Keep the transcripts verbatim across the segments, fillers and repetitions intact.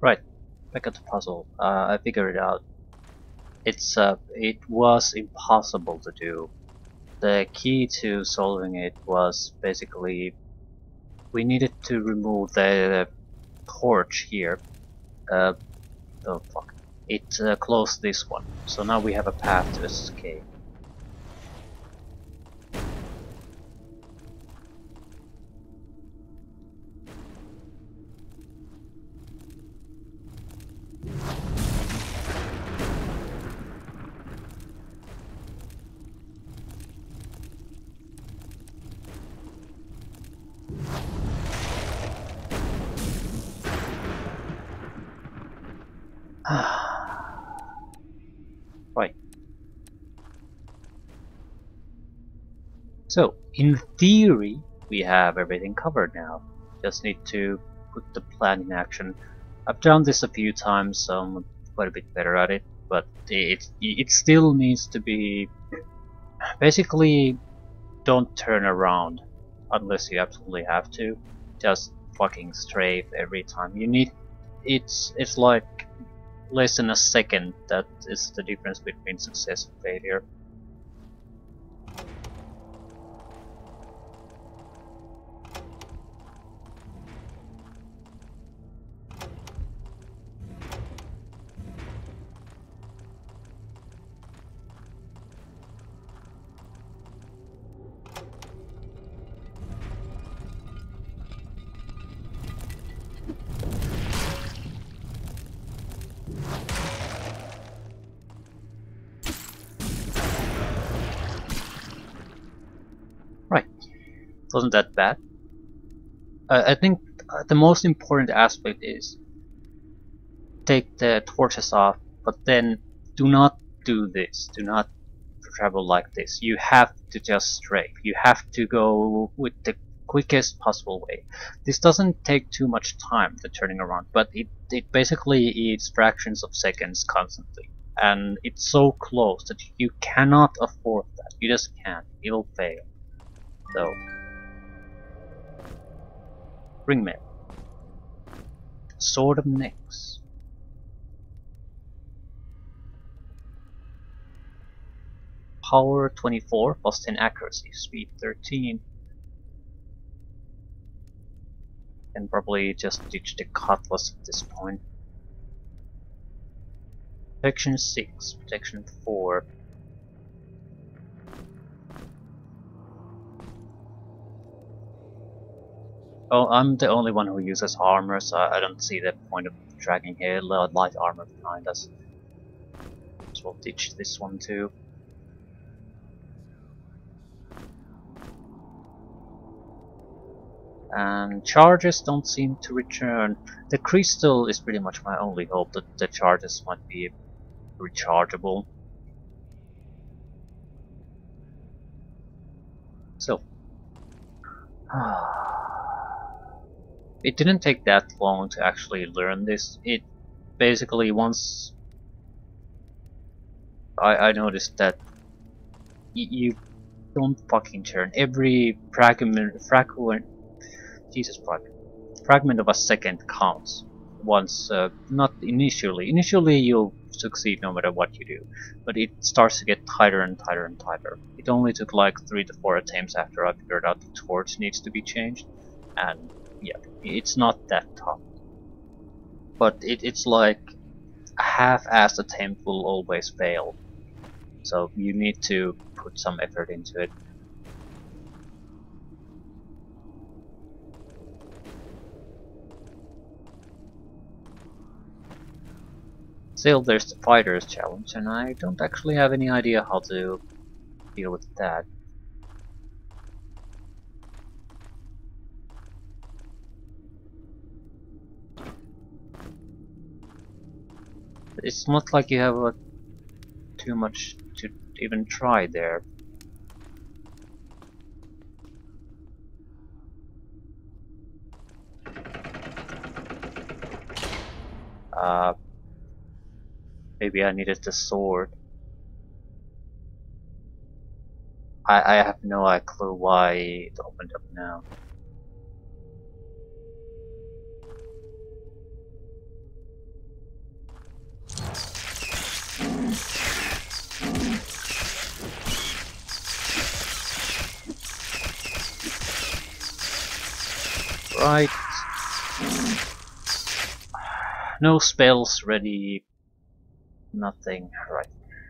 Right, back at the puzzle. Uh, I figured it out. It's uh, it was impossible to do. The key to solving it was basically we needed to remove the torch here. Uh, oh fuck. It uh, closed this one, so now we have a path to escape. Right. So, in theory, we have everything covered now. Just need to put the plan in action. I've done this a few times, so I'm quite a bit better at it, but it, it still needs to be... Basically, don't turn around unless you absolutely have to. Just fucking strafe every time. You need... It's, it's like less than a second that is the difference between success and failure. Right, wasn't that bad. Uh, I think the most important aspect is take the torches off, but then do not do this. Do not travel like this. You have to just strafe. You have to go with the quickest possible way. This doesn't take too much time, the turning around, but it, it basically eats fractions of seconds constantly. And it's so close that you cannot afford that. You just can't. It'll fail. So, ringmail. Sword of Nyx. Power twenty-four, plus ten accuracy, speed thirteen. And probably just ditch the cutlass at this point. Protection six, protection four. Oh, I'm the only one who uses armor, so I don't see the point of dragging here light armor behind us. So we'll ditch this one too. And charges don't seem to return. The crystal is pretty much my only hope that the charges might be rechargeable. So, it didn't take that long to actually learn this. It basically once I, I noticed that y you don't fucking turn. Every fragment, fragment, Jesus fragment, fragment of a second counts. Once, uh, not initially. Initially you'll succeed no matter what you do, but it starts to get tighter and tighter and tighter. It only took like three to four attempts after I figured out the torch needs to be changed, and yeah, it's not that tough. But it, it's like a half-assed attempt will always fail, so you need to put some effort into it. Still, there's the fighter's challenge, and I don't actually have any idea how to deal with that. It's not like you have uh, too much to even try there. Uh, maybe I needed the sword. I, I have no clue why it opened up now. Right. No spells ready. Nothing. Right.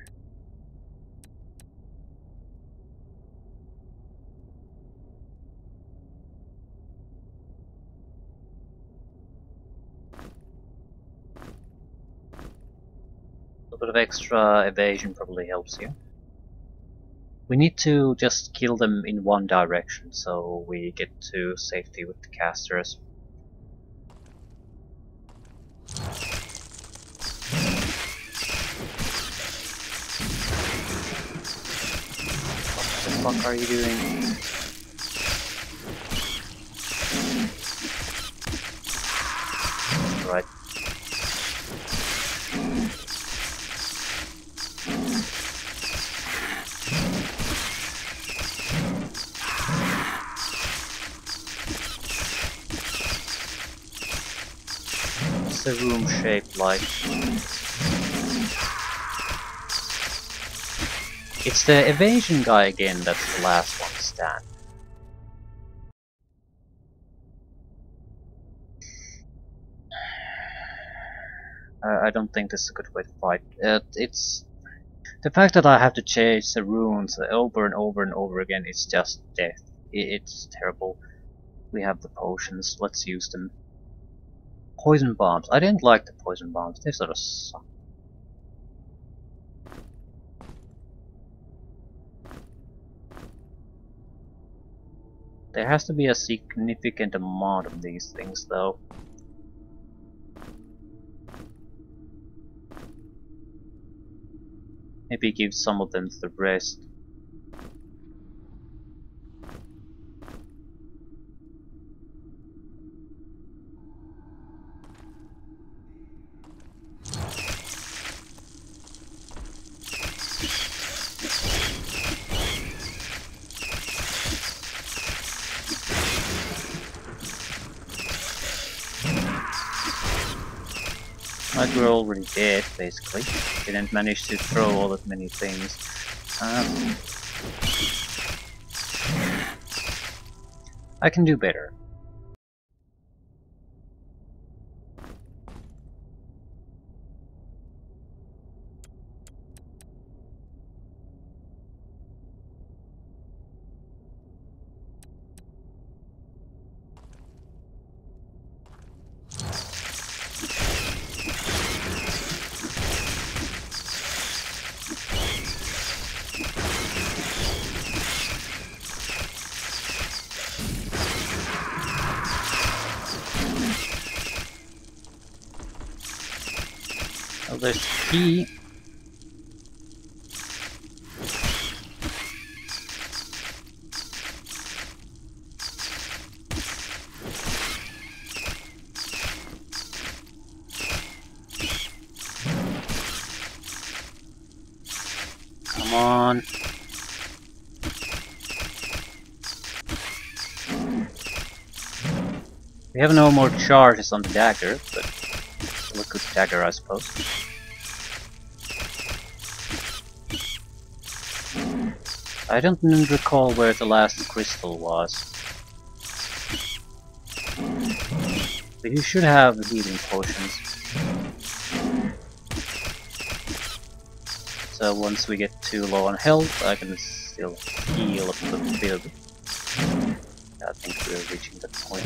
A bit of extra evasion probably helps here. We need to just kill them in one direction so we get to safety with the casters. What the fuck are you doing? Right. What's the room shaped like? It's the evasion guy again that's the last one to stand. Uh, I don't think this is a good way to fight. Uh, it's the fact that I have to change the runes over and over and over again. It's just death. It's terrible. We have the potions. Let's use them. Poison bombs. I didn't like the poison bombs. They sort of suck. There has to be a significant amount of these things, though. Maybe give some of them to the rest. Like we're already dead, basically. Didn't manage to throw all that many things. Um, I can do better. Oh, there's the key. Come on. We have no more charges on the dagger, but still a good dagger, I suppose. I don't recall where the last crystal was. But you should have healing potions. So once we get too low on health, I can still heal a bit. I think we're reaching that point.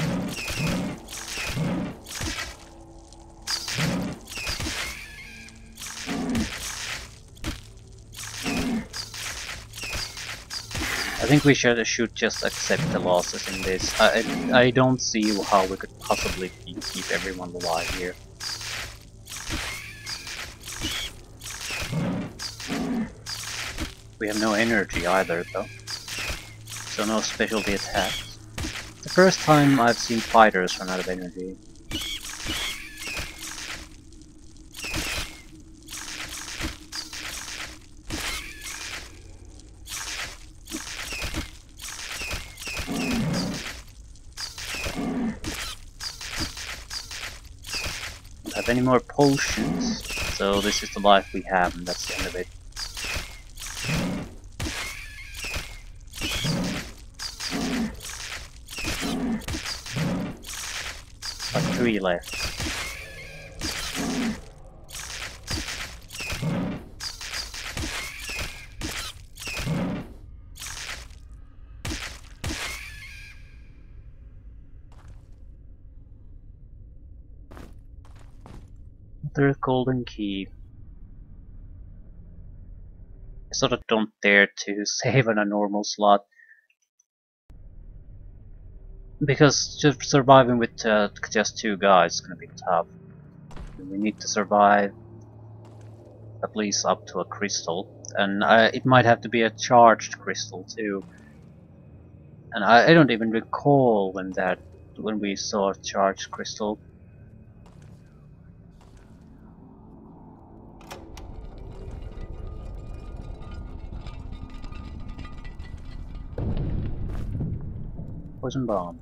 I think we should, should just accept the losses in this. I, I don't see how we could possibly keep everyone alive here. We have no energy either, though. So no specialty attacks. It's the first time I've seen fighters run out of energy. Have any more potions, so this is the life we have, and that's the end of it. three left. Another golden key. I sort of don't dare to save on a normal slot. Because just surviving with uh, just two guys is gonna be tough. We need to survive at least up to a crystal. And uh, it might have to be a charged crystal too. And I, I don't even recall when that when we saw a charged crystal. Poison bomb.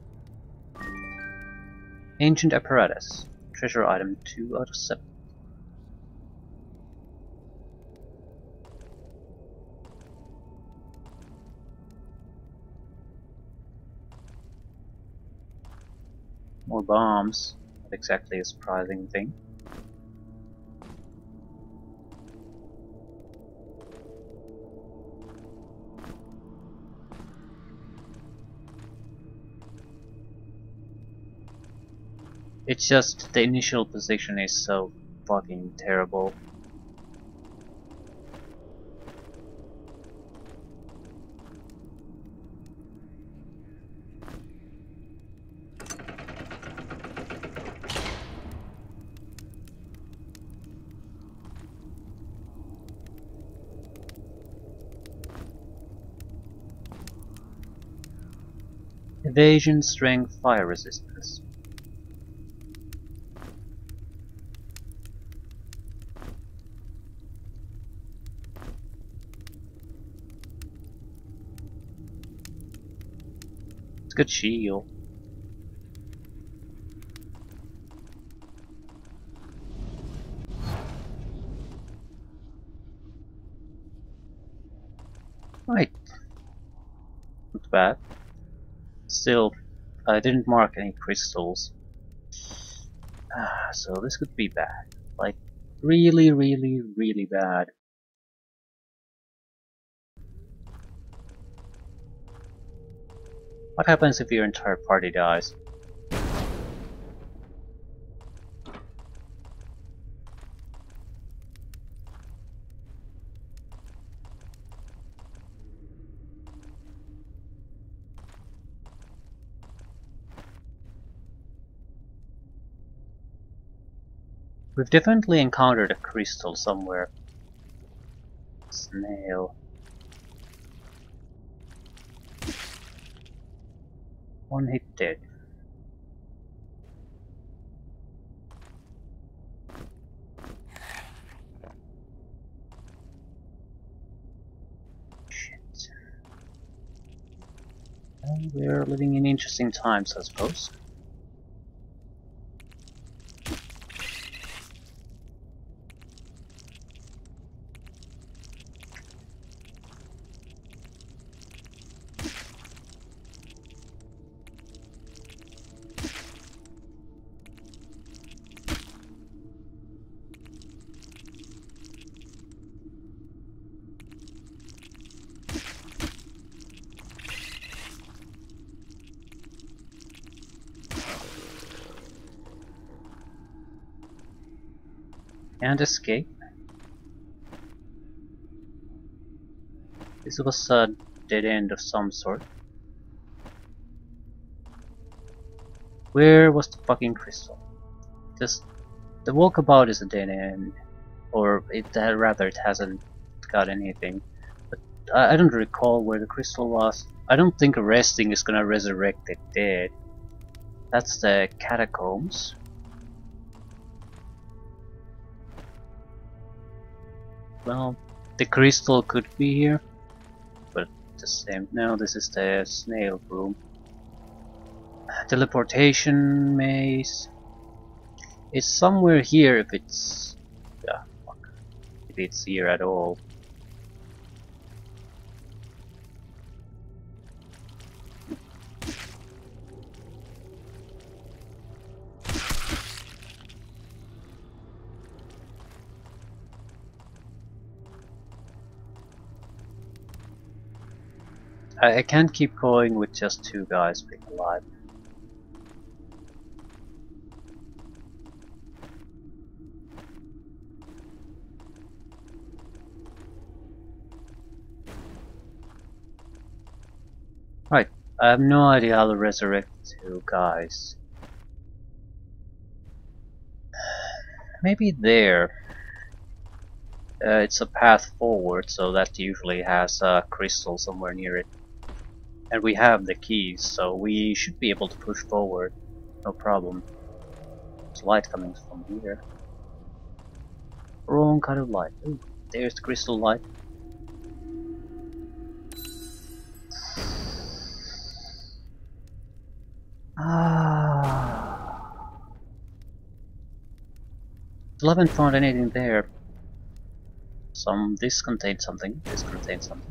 Ancient apparatus. Treasure item two out of seven. More bombs. Not exactly a surprising thing. It's just the initial position is so fucking terrible. Evasion, strength, fire resistance. It's a good shield. Right. Not bad. Still, I didn't mark any crystals. Ah, so this could be bad. Like, really, really, really bad. What happens if your entire party dies? We've definitely encountered a crystal somewhere. Snail. One hit dead. Shit. Well, we're living in interesting times, I suppose. Can't escape. This was a dead end of some sort. Where was the fucking crystal? Just the walkabout is a dead end, or it uh, rather it hasn't got anything. But I, I don't recall where the crystal was. I don't think resting is gonna resurrect the dead. That's the catacombs. Well, the crystal could be here, but the same. No, this is the snail room. Teleportation maze. It's somewhere here if it's. Yeah, fuck. If it's here at all. I, I can't keep going with just two guys being alive. Right, I have no idea how to resurrect two guys. Maybe there. Uh, it's a path forward, so that usually has a crystal somewhere near it. And we have the keys, so we should be able to push forward. No problem. There's light coming from here. Wrong kind of light. Ooh, there's the crystal light. Ah. Still haven't found anything there. Some. This contains something. This contains something.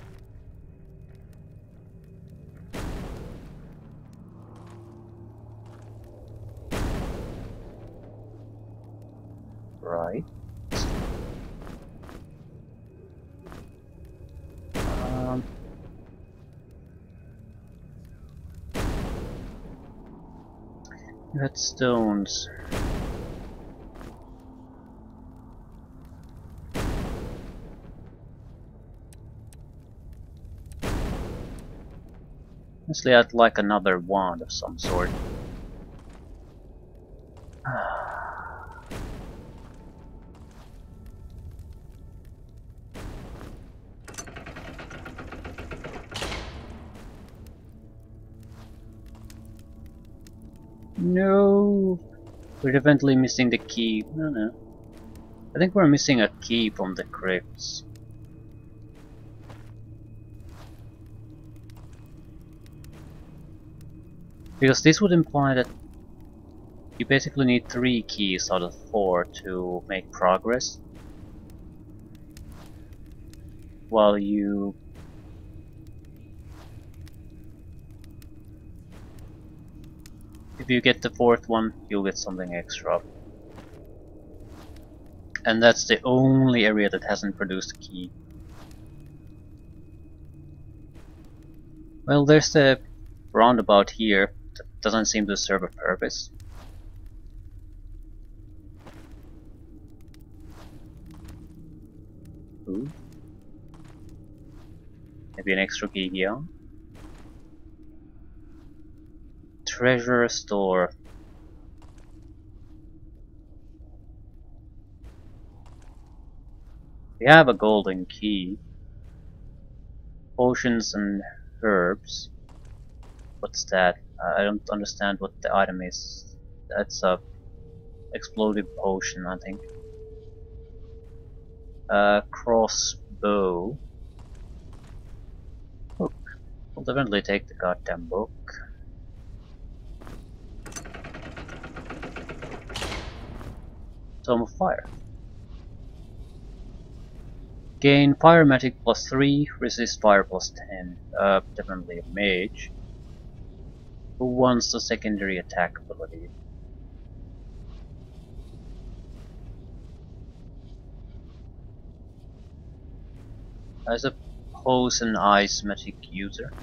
Right. Um. You had stones. Honestly, I'd like another wand of some sort. No, we're definitely missing the key. No, no. I think we're missing a key from the crypts. Because this would imply that you basically need three keys out of four to make progress. While you... If you get the fourth one, you'll get something extra. And that's the only area that hasn't produced a key. Well, there's the roundabout here that doesn't seem to serve a purpose. Ooh. Maybe an extra key here. Treasure store. We have a golden key. Potions and herbs. What's that? Uh, I don't understand what the item is. That's a explosive potion, I think. Uh, crossbow. Book. We'll definitely take the goddamn book. Tome of Fire. Gain Pyromatic plus three, resist fire plus ten. Uh, definitely a mage. Who wants the secondary attack ability? I suppose an ice magic user.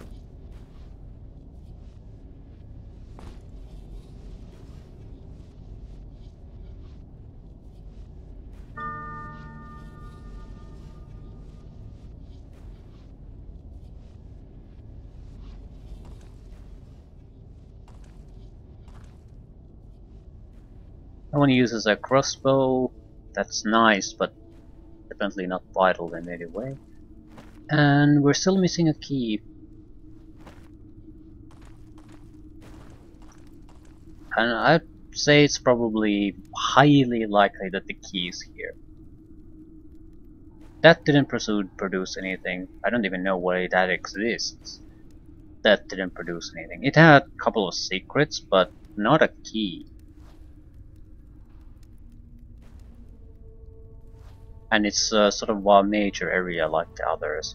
No one uses a crossbow. That's nice, but definitely not vital in any way. And we're still missing a key. And I'd say it's probably highly likely that the key is here. That didn't produce anything. I don't even know why that exists. That didn't produce anything. It had a couple of secrets, but not a key. And it's uh, sort of a major area like the others.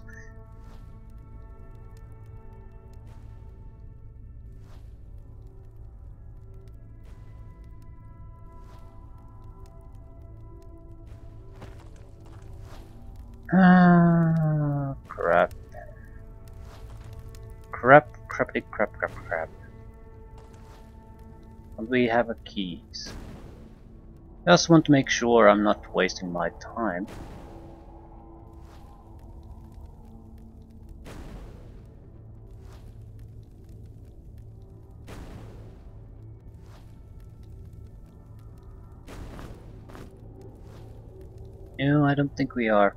Ah, crap. Crap, crappity crap, crap, crap. And we have a keys. Just want to make sure I'm not wasting my time. No, I don't think we are.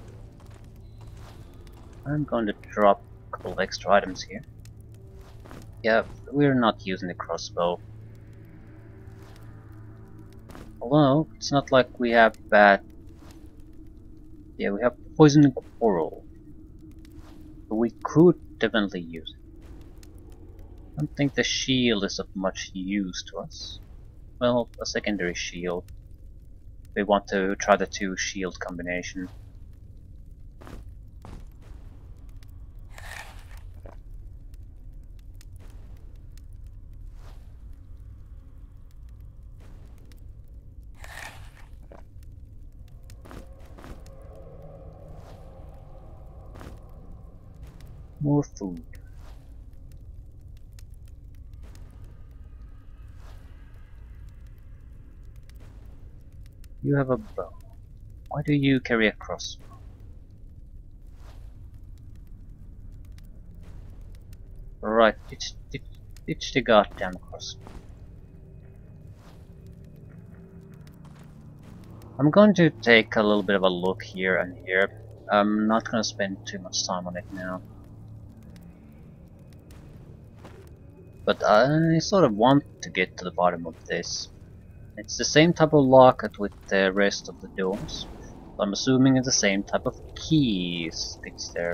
I'm going to drop a couple of extra items here. Yeah, we're not using the crossbow. Although, it's not like we have bad... Yeah, we have poison coral. But we could definitely use it. I don't think the shield is of much use to us. Well, a secondary shield. We want to try the two shield combination. More food. You have a bow. Why do you carry a crossbow? Right, ditch, ditch, ditch the goddamn crossbow. I'm going to take a little bit of a look here and here. I'm not going to spend too much time on it now. But I sort of want to get to the bottom of this. It's the same type of locket with the rest of the doors. I'm assuming it's the same type of key sticks there.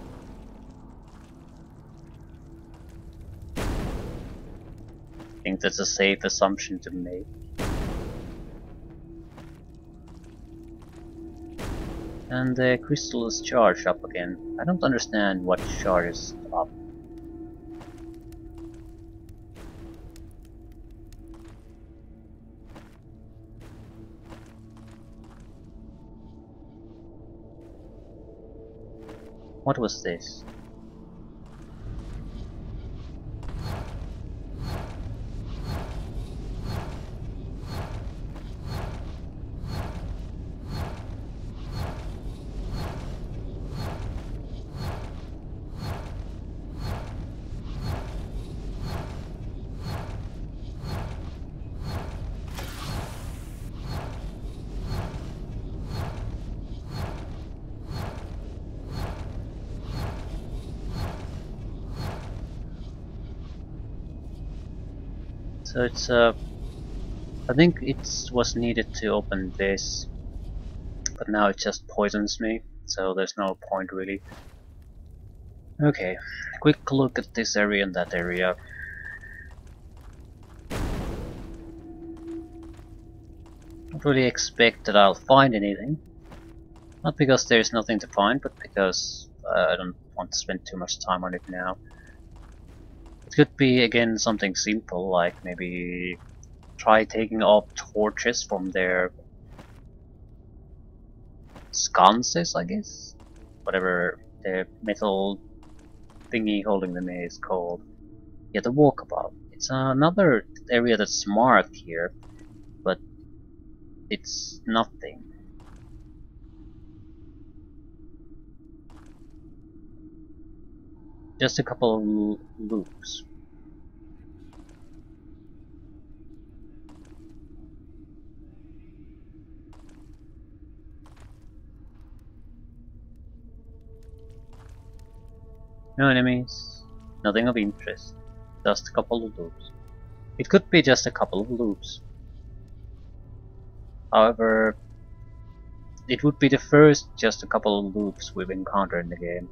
I think that's a safe assumption to make. And the crystal is charged up again. I don't understand what charges up. What was this? So it's uh, I think it was needed to open this, but now it just poisons me, so there's no point really. Okay, quick look at this area and that area. Don't really expect that I'll find anything. Not because there's nothing to find, but because uh, I don't want to spend too much time on it now. It could be again something simple, like maybe try taking off torches from their sconces, I guess? Whatever the metal thingy holding them is called. Yeah, the walkabout. It's another area that's marked here, but it's nothing. Just a couple of loops. No enemies, nothing of interest, just a couple of loops. It could be just a couple of loops. However, it would be the first just a couple of loops we've encountered in the game.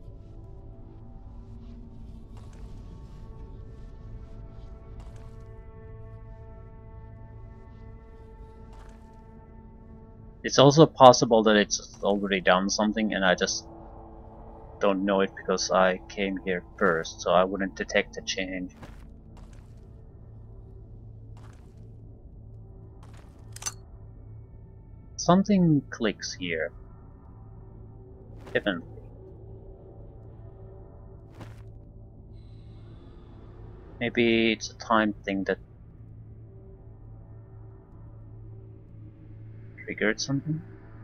It's also possible that it's already done something and I just don't know it because I came here first, so I wouldn't detect a change. Something clicks here. Definitely. Maybe it's a time thing that triggered something?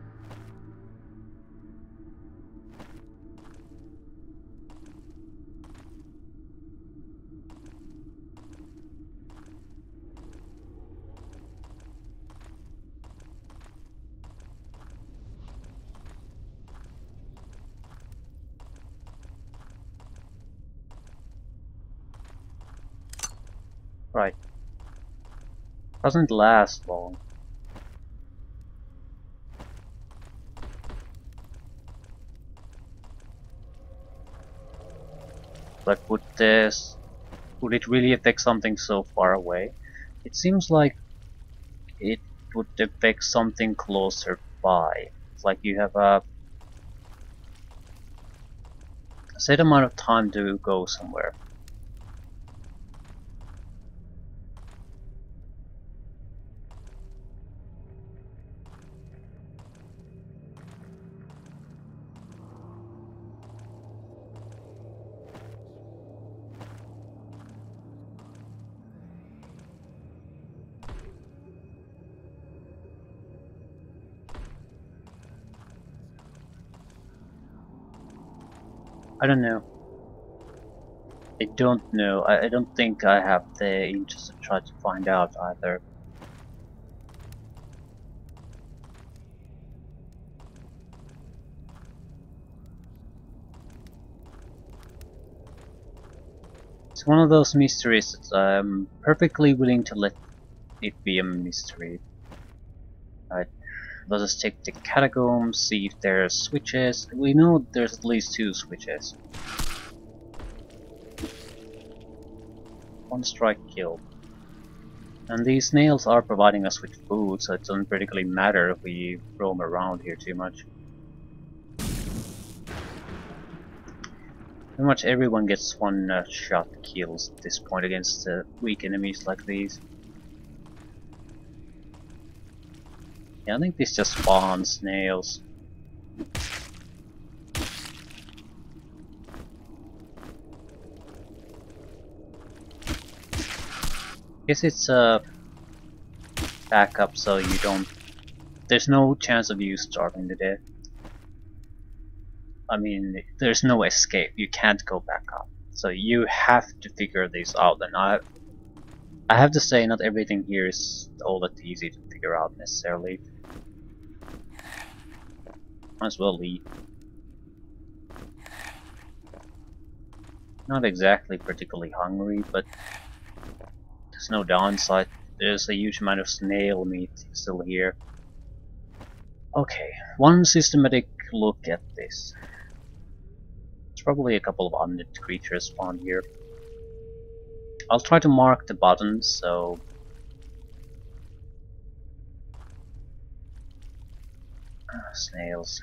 Right. Doesn't last long. But would this... would it really affect something so far away? It seems like it would affect something closer by. It's like you have a set amount of time to go somewhere. I don't know. I don't know. I, I don't think I have the interest to try to find out either. It's one of those mysteries that I'm perfectly willing to let it be a mystery. Right. Let us take the catacombs, see if there are switches. We know there's at least two switches. One strike kill. And these snails are providing us with food, so it doesn't particularly matter if we roam around here too much. Pretty much everyone gets one uh, shot kills at this point against uh, weak enemies like these. Yeah, I think this just spawns snails. Guess it's a backup, so you don't. There's no chance of you starving to death. I mean, there's no escape. You can't go back up. So you have to figure this out. And I, I have to say, not everything here is all that easy to figure out necessarily. Might as well leave. Not exactly particularly hungry, but there's no downside. There's a huge amount of snail meat still here. Okay, one systematic look at this. There's probably a couple of undead creatures spawned here. I'll try to mark the buttons, so... Ah, snails.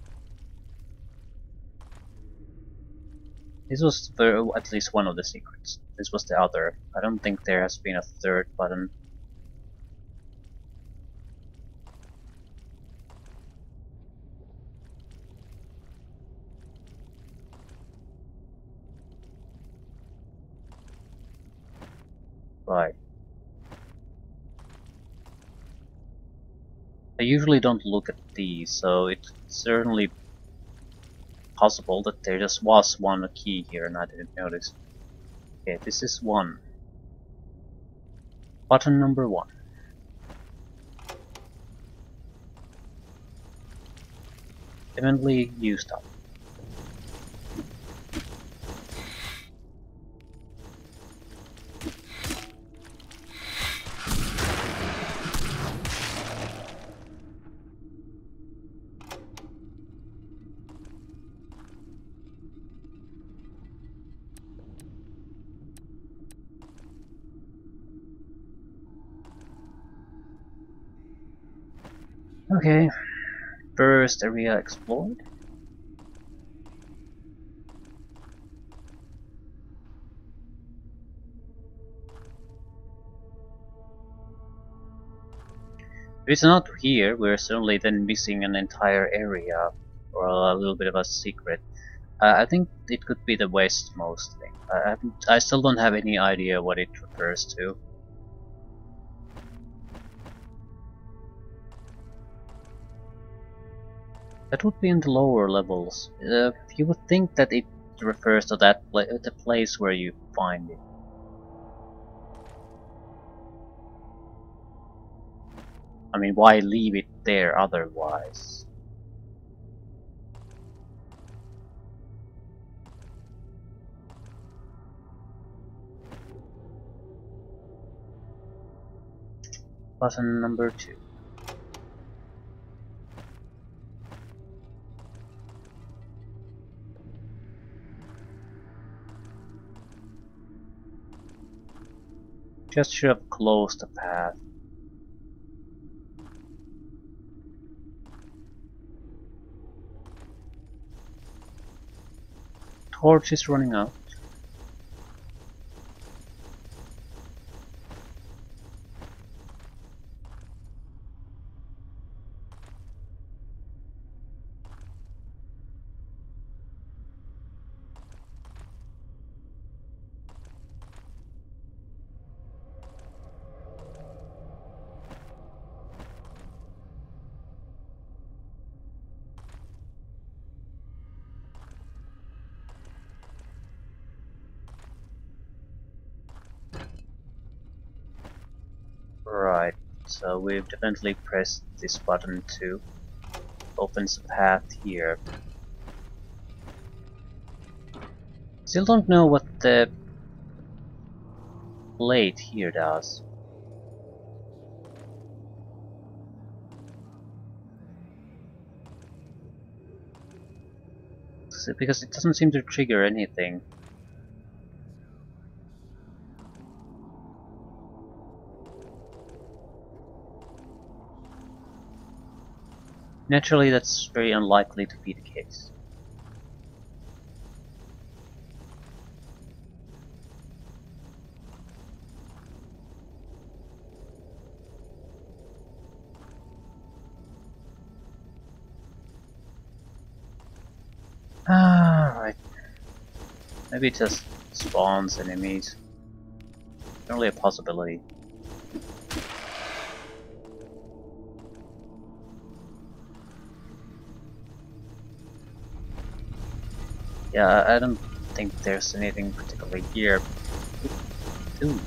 This was the, at least one of the secrets. This was the other. I don't think there has been a third button. Right. I usually don't look at these, so it's certainly possible that there just was one key here and I didn't notice. Okay, this is one. Button number one. Evidently used up. Okay, first area explored. If it's not here, we're certainly then missing an entire area, or a little bit of a secret. Uh, I think it could be the west mostly. I, haven't, I still don't have any idea what it refers to. That would be in the lower levels. Uh, you would think that it refers to that pla the place where you find it. I mean, why leave it there otherwise? Button number two. Just should have closed the path. Torch is running out. Right, so we've definitely pressed this button to opens a path here. Still don't know what the plate here does. Because it doesn't seem to trigger anything. Naturally, that's very unlikely to be the case. Ah, right. Maybe it just spawns enemies. Only a possibility. Yeah, I don't think there's anything particularly here. Ooh.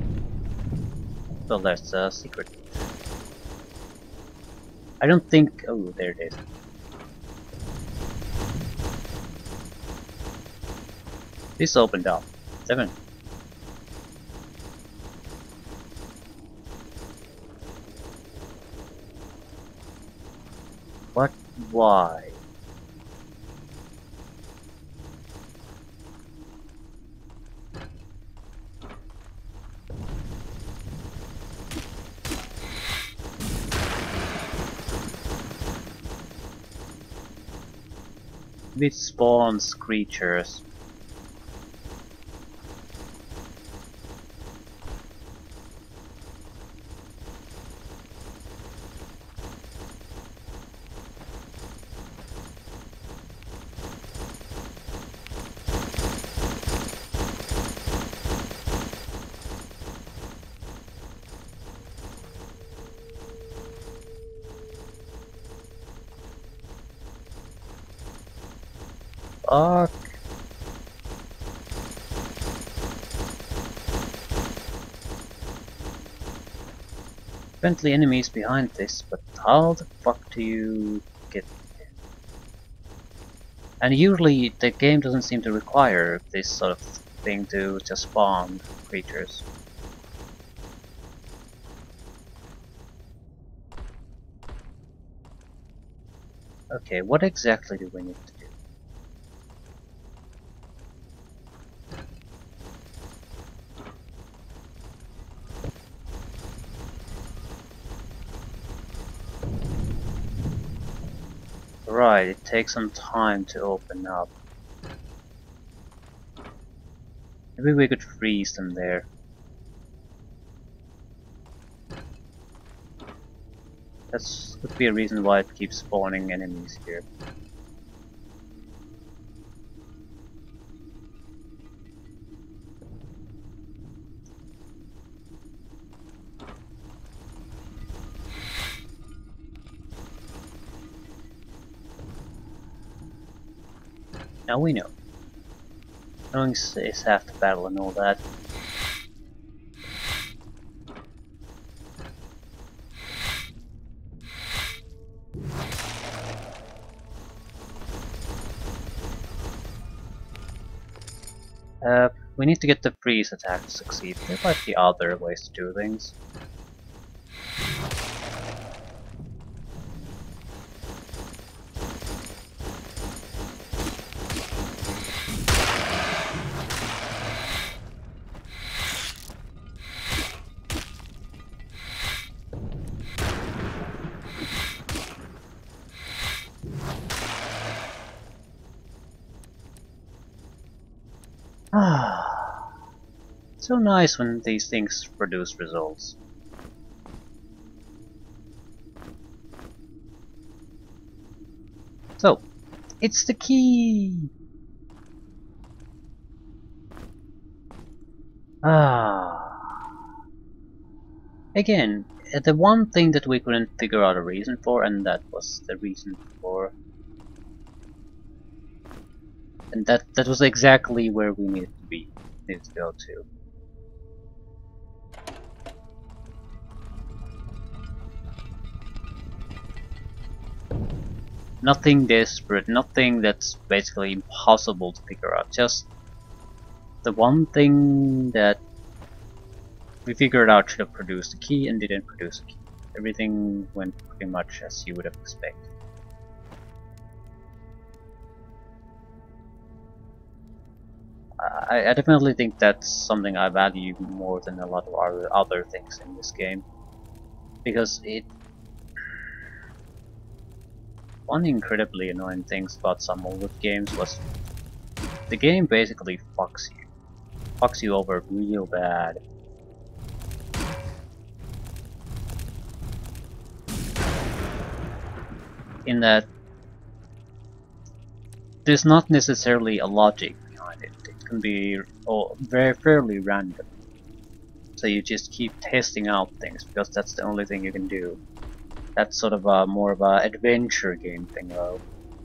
Well, there's a secret. I don't think. Oh, there it is. This opened up. Seven. What? Why? It spawns creatures. Fuck. Friendly enemies behind this, but how the fuck do you get there? And usually the game doesn't seem to require this sort of thing to just spawn creatures. Okay, what exactly do we need to do? Right, it takes some time to open up. Maybe we could freeze them there. That could be a reason why it keeps spawning enemies here. Now we know. Knowing is half the battle and all that. Uh, we need to get the freeze attack to succeed. There might be other ways to do things. Ah, so nice when these things produce results. So, it's the key! Ah. Again, the one thing that we couldn't figure out a reason for, and that was the reason for... And that, that was exactly where we needed to be, needed to go to. Nothing desperate, nothing that's basically impossible to figure out, just the one thing that we figured out should have produced a key and didn't produce a key. Everything went pretty much as you would have expected. I, I definitely think that's something I value more than a lot of other, other things in this game. Because it... One incredibly annoying thing about some older games was the game basically fucks you. Fucks you over real bad. In that there's not necessarily a logic behind it. It can be oh, very fairly random. So you just keep testing out things because that's the only thing you can do. That's sort of a more of a adventure game thing though.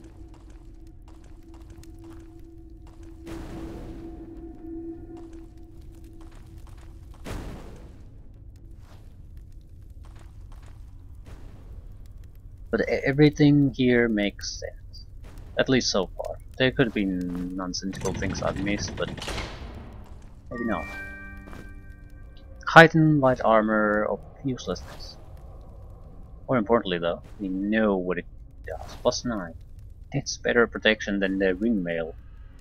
But everything here makes sense. At least so far. There could be nonsensical things I've missed, but maybe not. Heightened light armor of uselessness. More importantly though, we know what it does. Plus nine. It's better protection than the ring mail.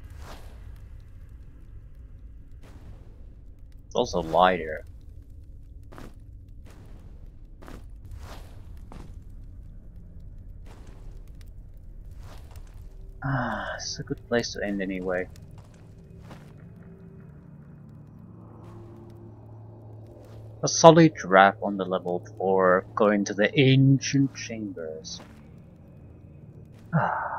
It's also lighter. Ah, it's a good place to end anyway. A solid wrap on the level four, going to the ancient chambers. Ah.